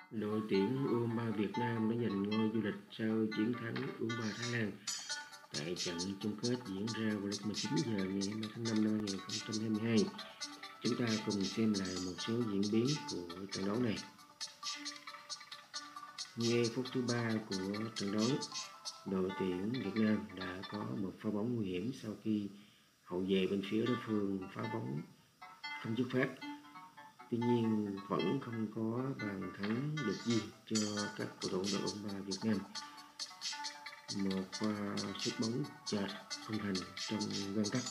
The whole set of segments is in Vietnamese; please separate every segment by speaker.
Speaker 1: Đội tuyển U23 Việt Nam đã giành ngôi vô địch sau chiến thắng U23 Thái Lan tại trận chung kết diễn ra vào lúc 19 giờ ngày 20 tháng 5 năm 2022. Chúng ta cùng xem lại một số diễn biến của trận đấu này. Ngay phút thứ 3 của trận đấu, đội tuyển Việt Nam đã có một pha bóng nguy hiểm sau khi hậu vệ bên phía đối phương phá bóng không dứt phát. Tuy nhiên vẫn không có bàn thắng được ghi cho các cầu thủ đội U23 Việt Nam. Một pha sút bóng chệch không thành trong gang tắc.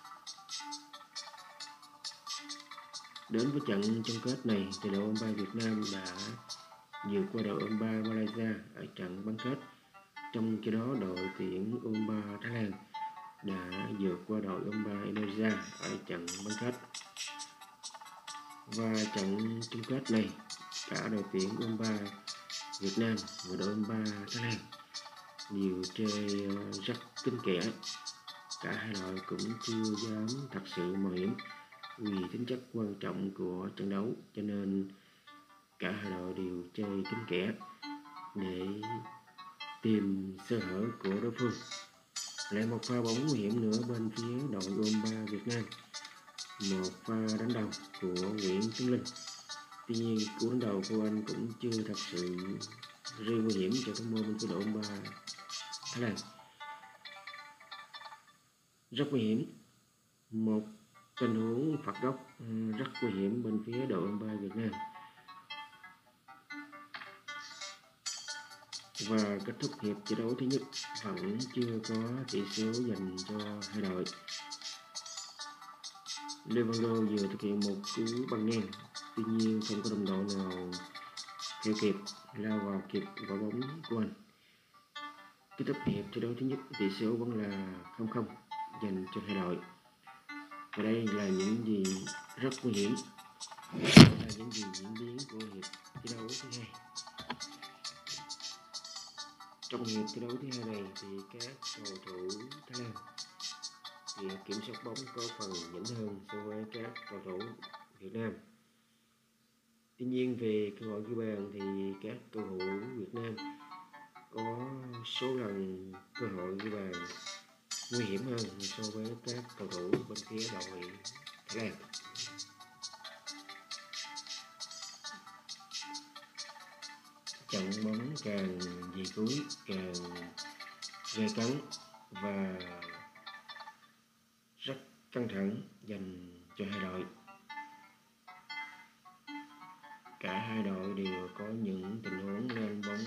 Speaker 1: Đến với trận chung kết này thì đội U23 Việt Nam đã vượt qua đội U23 Malaysia ở trận bán kết. Trong khi đó đội tuyển U23 Thái Lan đã vượt qua đội U23 Indonesia ở trận bán kết. Và trận chung kết này, cả đội tuyển U23 Việt Nam và đội U23 Thái Lan đều chơi rất kín kẽ. Cả hai đội cũng chưa dám thật sự mạo hiểm vì tính chất quan trọng của trận đấu, cho nên cả hai đội đều chơi kín kẽ để tìm sơ hở của đối phương. Lại một pha bóng nguy hiểm nữa bên phía đội U23 Việt Nam. Một pha đánh đầu của Nguyễn Tuấn Linh. Tuy nhiên cú đánh đầu của anh cũng chưa thật sự gây nguy hiểm cho cái môn bên phía đội U23 Thái Lan. Rất nguy hiểm. Một tình huống phạt góc rất nguy hiểm bên phía đội U23 Việt Nam. Và kết thúc hiệp thi đấu thứ nhất vẫn chưa có tỷ số dành cho hai đội. Levando vừa thực hiện một cú băng ngang, tuy nhiên không có đồng đội nào theo kịp, lao vào kịp quả bóng của anh. Kết thúc hiệp thi đấu thứ nhất, tỷ số vẫn là 0-0 dành cho hai đội. Và đây là những gì rất nguy hiểm. Đây là những gì diễn biến của hiệp thi đấu thứ hai. Trong hiệp thi đấu thứ hai này thì các cầu thủ Thái Lan thì kiểm soát bóng có phần nhỉnh hơn so với các cầu thủ Việt Nam. Tuy nhiên về cơ hội ghi bàn thì các cầu thủ Việt Nam có số lần cơ hội ghi bàn nguy hiểm hơn so với các cầu thủ bên phía đội Thái Lan. Trận bóng càng về cuối càng gay cấn và rất căng thẳng dành cho hai đội. Cả hai đội đều có những tình huống lên bóng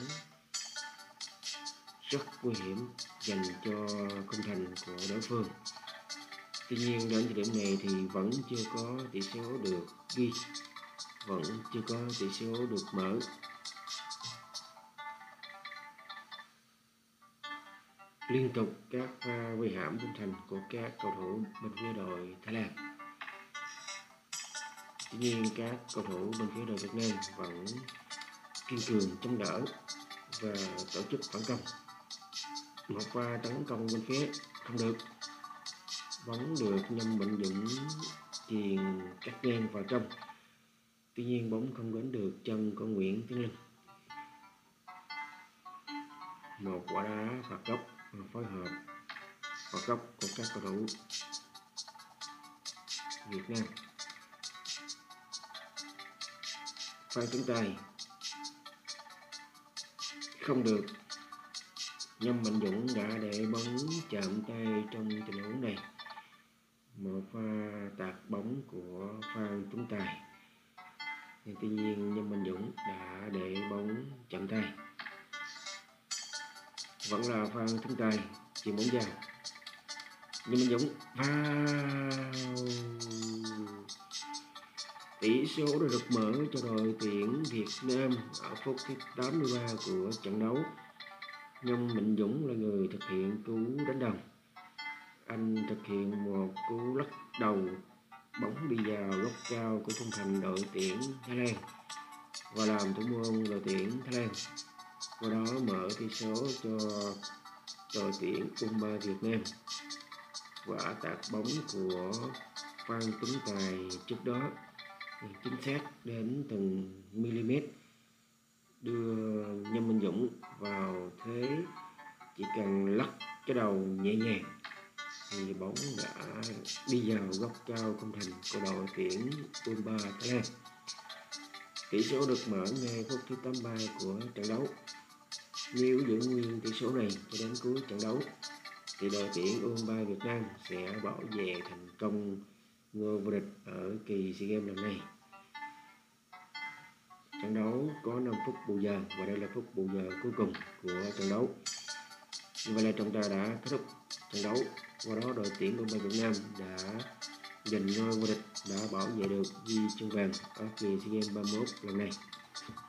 Speaker 1: rất nguy hiểm dành cho khung thành của đối phương. Tuy nhiên đến thời điểm này thì vẫn chưa có tỷ số được ghi, vẫn chưa có tỷ số được mở. Liên tục các pha nguy hiểm khung thành của các cầu thủ bên phía đội Thái Lan. Tuy nhiên các cầu thủ bên phía đội Việt Nam vẫn kiên cường chống đỡ và tổ chức phản công. Một pha tấn công bên phía không được, bóng được Nhâm Mạnh Dũng chuyền cắt ngang vào trong. Tuy nhiên bóng không đến được chân của Nguyễn Tuấn Linh. Một quả đá phạt góc phối hợp phạt góc của các cầu thủ Việt Nam. Pha cánh tay không được. Nhâm Mạnh Dũng đã để bóng chạm tay trong tình huống này. Một pha tạt bóng của Phan Tuấn Tài. Tuy nhiên Nhâm Mạnh Dũng đã để bóng chạm tay. Vẫn là Phan Tuấn Tài chuyền bóng vào. Nhâm Mạnh Dũng vào. Tỷ số đã được mở cho đội tuyển Việt Nam ở phút thứ 83 của trận đấu. Nhâm Mạnh Dũng là người thực hiện cú đánh đầu. Anh thực hiện một cú lắc đầu, bóng đi vào góc cao của khung thành đội tuyển Thái Lan và làm thủ môn đội tuyển Thái Lan. Qua đó mở tỷ số cho đội tuyển U23 Việt Nam. Quả tạt bóng của Phan Tuấn Tài trước đó chính xác đến từng mm đưa Nhâm Minh Dũng vào thế chỉ cần lắc cái đầu nhẹ nhàng thì bóng đã đi vào góc cao khung thành của đội tuyển U23 Thái Lan. Tỷ số được mở ngay phút thứ 83 của trận đấu. Nếu giữ nguyên tỷ số này cho đến cuối trận đấu thì đội tuyển U23 Việt Nam sẽ bảo vệ thành công ngôi vô địch ở kỳ SEA Games lần này. Trận đấu có 5 phút bù giờ và đây là phút bù giờ cuối cùng của trận đấu. Như vậy là trọng tài đã kết thúc trận đấu. Qua đó đội tuyển U23 Việt Nam đã giành ngôi vô địch, đã bảo vệ được huy chương vàng ở kỳ SEA Games 31 lần này.